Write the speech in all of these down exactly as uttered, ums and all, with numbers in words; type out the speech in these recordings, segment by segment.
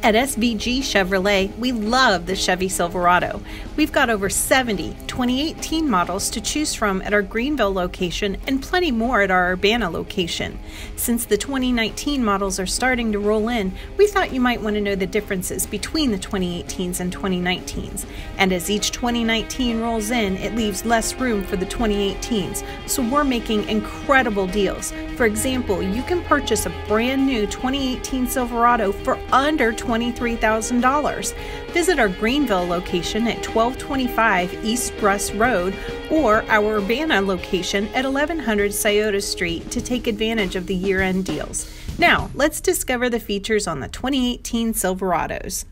At S V G Chevrolet, we love the Chevy Silverado. We've got over seventy twenty eighteen models to choose from at our Greenville location and plenty more at our Urbana location. Since the twenty nineteen models are starting to roll in, we thought you might want to know the differences between the twenty eighteens and twenty nineteens. And as each twenty nineteen rolls in, it leaves less room for the twenty eighteens, so we're making incredible deals. For example, you can purchase a brand new twenty eighteen Silverado for under twenty-three thousand dollars. Visit our Greenville location at twelve twenty-five East Russ Road or our Urbana location at eleven hundred Scioto Street to take advantage of the year-end deals. Now, let's discover the features on the twenty eighteen Silverados.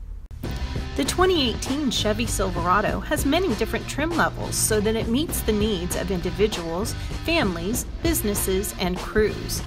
The twenty eighteen Chevy Silverado has many different trim levels so that it meets the needs of individuals, families, businesses, and crews.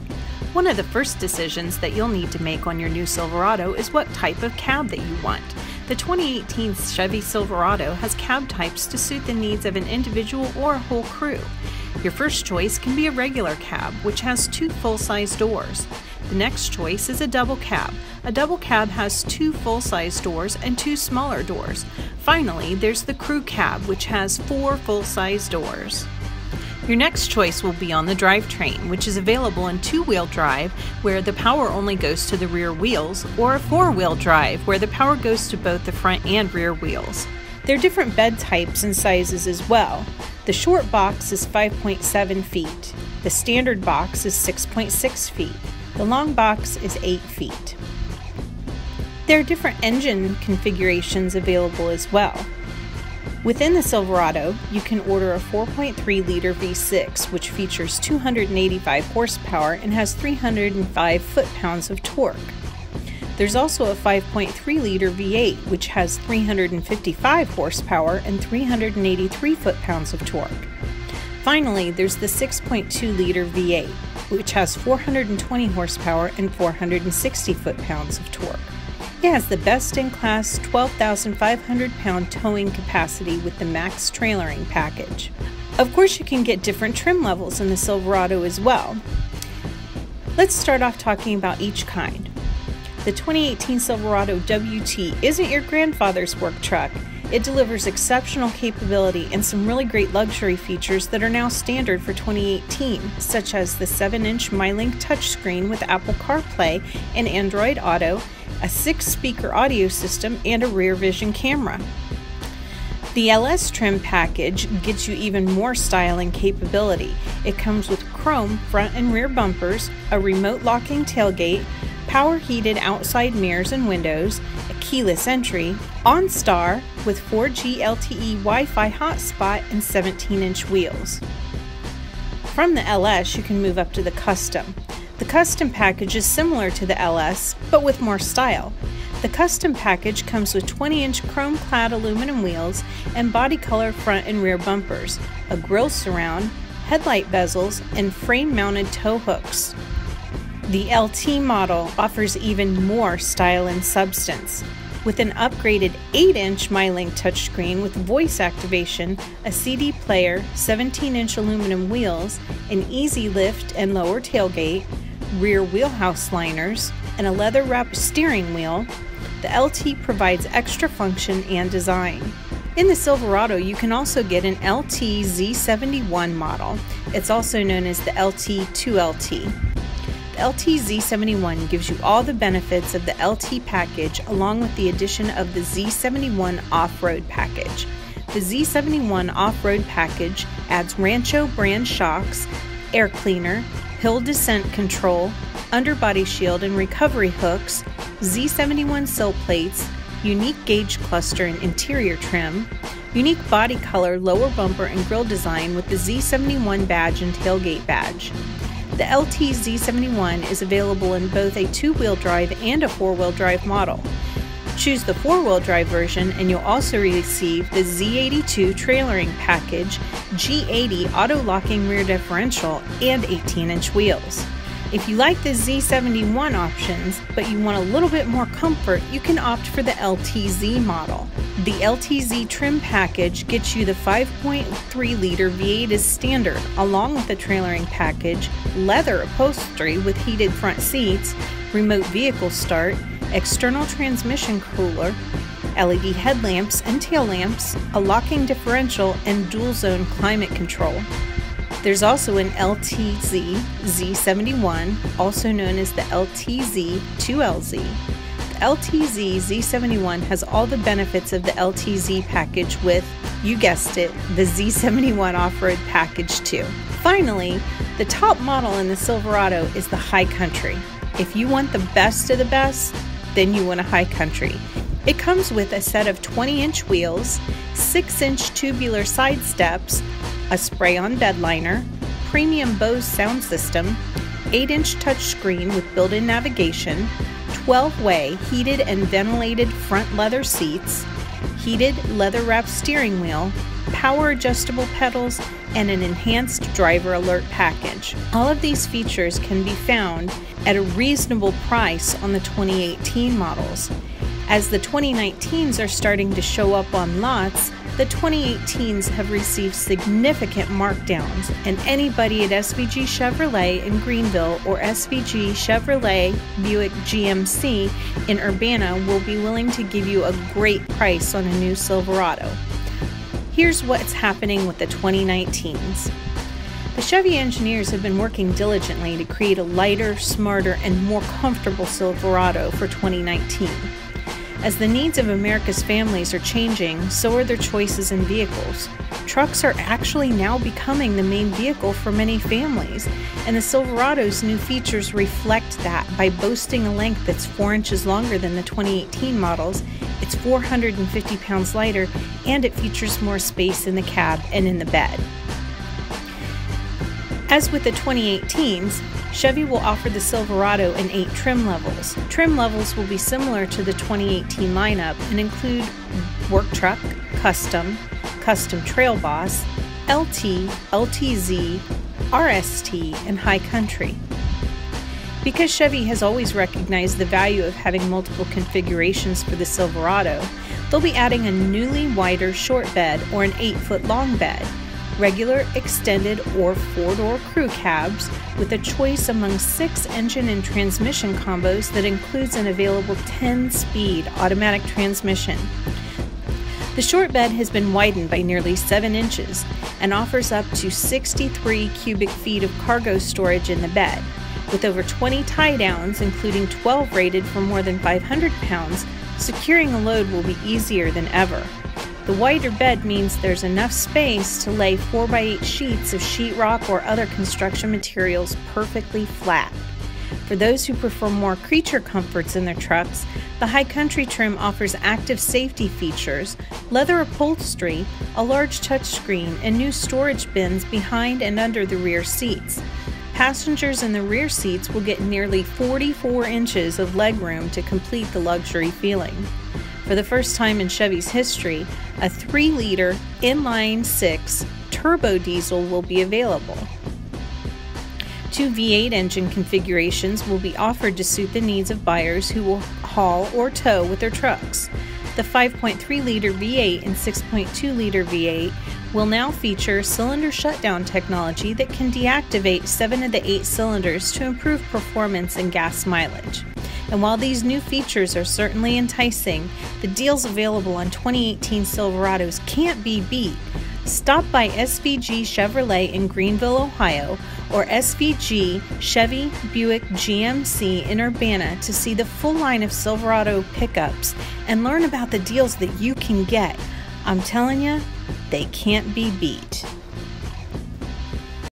One of the first decisions that you'll need to make on your new Silverado is what type of cab that you want. The twenty eighteen Chevy Silverado has cab types to suit the needs of an individual or a whole crew. Your first choice can be a regular cab, which has two full-size doors. The next choice is a double cab. A double cab has two full-size doors and two smaller doors. Finally, there's the crew cab, which has four full-size doors. Your next choice will be on the drivetrain, which is available in two-wheel drive, where the power only goes to the rear wheels, or a four-wheel drive, where the power goes to both the front and rear wheels. There are different bed types and sizes as well. The short box is five point seven feet. The standard box is six point six feet. The long box is eight feet. There are different engine configurations available as well. Within the Silverado, you can order a four point three liter V six, which features two hundred eighty-five horsepower and has three hundred five foot-pounds of torque. There's also a five point three liter V eight, which has three hundred fifty-five horsepower and three hundred eighty-three foot-pounds of torque. Finally, there's the six point two liter V eight, which has four hundred twenty horsepower and four hundred sixty foot-pounds of torque. It has the best-in-class twelve thousand five hundred pound towing capacity with the max trailering package. Of course, you can get different trim levels in the Silverado as well. Let's start off talking about each kind. The twenty eighteen Silverado W T isn't your grandfather's work truck. It delivers exceptional capability and some really great luxury features that are now standard for twenty eighteen, such as the seven inch MyLink touchscreen with Apple CarPlay and Android Auto, a six speaker audio system, and a rear vision camera. The L S trim package gets you even more style and capability. It comes with chrome front and rear bumpers, a remote locking tailgate, power heated outside mirrors and windows, a keyless entry, OnStar with four G L T E Wi-Fi hotspot, and seventeen inch wheels. From the L S, you can move up to the Custom. The Custom package is similar to the L S, but with more style. The Custom package comes with twenty inch chrome-clad aluminum wheels and body color front and rear bumpers, a grille surround, headlight bezels, and frame-mounted tow hooks. The L T model offers even more style and substance. With an upgraded eight inch MyLink touchscreen with voice activation, a C D player, seventeen inch aluminum wheels, an easy lift and lower tailgate, rear wheelhouse liners, and a leather-wrapped steering wheel, the L T provides extra function and design. In the Silverado, you can also get an L T Z seventy-one model. It's also known as the L T two L T. The L T Z seventy-one gives you all the benefits of the L T package along with the addition of the Z seventy-one off-road package. The Z seventy-one off-road package adds Rancho brand shocks, air cleaner, hill descent control, underbody shield and recovery hooks, Z seventy-one sill plates, unique gauge cluster and interior trim, unique body color lower bumper and grille design with the Z seventy-one badge and tailgate badge. The L T Z seventy-one is available in both a two-wheel drive and a four-wheel drive model. Choose the four-wheel drive version and you'll also receive the Z eighty-two trailering package, G eighty auto-locking rear differential, and eighteen inch wheels. If you like the Z seventy-one options, but you want a little bit more comfort, you can opt for the L T Z model. The L T Z trim package gets you the five point three liter V eight as standard, along with the trailering package, leather upholstery with heated front seats, remote vehicle start, external transmission cooler, L E D headlamps and tail lamps, a locking differential, and dual zone climate control. There's also an L T Z Z seventy-one, also known as the L T Z two L Z. The L T Z Z seventy-one has all the benefits of the L T Z package with, you guessed it, the Z seventy-one off-road package too. Finally, the top model in the Silverado is the High Country. If you want the best of the best, then you want a High Country. It comes with a set of twenty inch wheels, six inch tubular side steps, a spray-on bed liner, premium Bose sound system, eight inch touchscreen with built-in navigation, twelve way heated and ventilated front leather seats, heated leather-wrapped steering wheel, power adjustable pedals, and an enhanced driver alert package. All of these features can be found at a reasonable price on the twenty eighteen models. As the twenty nineteens are starting to show up on lots, the twenty eighteens have received significant markdowns, and anybody at S V G Chevrolet in Greenville or S V G Chevrolet Buick G M C in Urbana will be willing to give you a great price on a new Silverado. Here's what's happening with the twenty nineteens. The Chevy engineers have been working diligently to create a lighter, smarter, and more comfortable Silverado for twenty nineteen. As the needs of America's families are changing, so are their choices in vehicles. Trucks are actually now becoming the main vehicle for many families, and the Silverado's new features reflect that by boasting a length that's four inches longer than the twenty eighteen models, it's four hundred fifty pounds lighter, and it features more space in the cab and in the bed. As with the twenty eighteens, Chevy will offer the Silverado in eight trim levels. Trim levels will be similar to the twenty eighteen lineup and include Work Truck, Custom, Custom Trail Boss, L T, L T Z, R S T, and High Country. Because Chevy has always recognized the value of having multiple configurations for the Silverado, they'll be adding a newly wider short bed or an eight foot long bed, regular, extended, or four-door crew cabs with a choice among six engine and transmission combos that includes an available ten speed automatic transmission. The short bed has been widened by nearly seven inches and offers up to sixty-three cubic feet of cargo storage in the bed. With over twenty tie-downs, including twelve rated for more than five hundred pounds, securing a load will be easier than ever. The wider bed means there's enough space to lay four by eight sheets of sheetrock or other construction materials perfectly flat. For those who prefer more creature comforts in their trucks, the High Country trim offers active safety features, leather upholstery, a large touchscreen, and new storage bins behind and under the rear seats. Passengers in the rear seats will get nearly forty-four inches of legroom to complete the luxury feeling. For the first time in Chevy's history, a three liter inline six turbo diesel will be available. Two V eight engine configurations will be offered to suit the needs of buyers who will haul or tow with their trucks. The five point three liter V eight and six point two liter V eight will now feature cylinder shutdown technology that can deactivate seven of the eight cylinders to improve performance and gas mileage. And while these new features are certainly enticing, the deals available on twenty eighteen Silverados can't be beat. Stop by S V G Chevrolet in Greenville, Ohio, or S V G Chevy Buick G M C in Urbana to see the full line of Silverado pickups and learn about the deals that you can get. I'm telling you, they can't be beat.